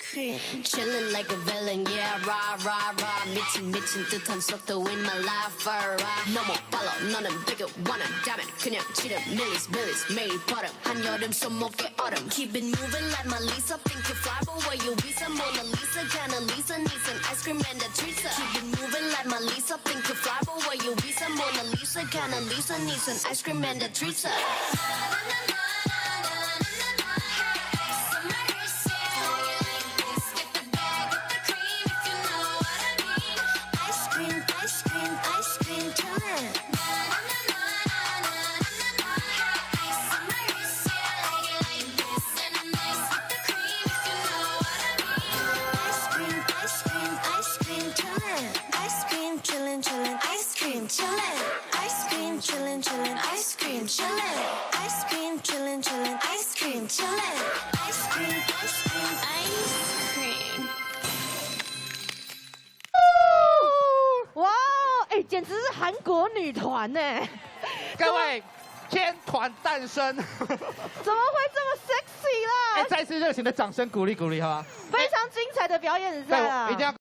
Chillin' like a villain, yeah, rah, rah, rah. 미친 듯한 속도 in my life, 너무 빨라, 너는 되게 원한다면 그냥 지름, 밀리스, 매일 버릇. 한여름 손목에 얼음. Keep it moving like my Lisa. Think you fly, but where you visa? Mona Lisa, Jana Lisa, needs an ice cream and a Teresa. Keep it moving like my Lisa. Think you fly, but where you visa? Mona Lisa, Jana Lisa, needs an ice cream and a Teresa. 哇，哎，简直是韩国女团呢！ 各位，天团诞生， 怎么会这么 sexy 啦？ 哎，再次热情的掌声鼓励鼓励，好吧？ 非常精彩的表演赛啊！ 一定要。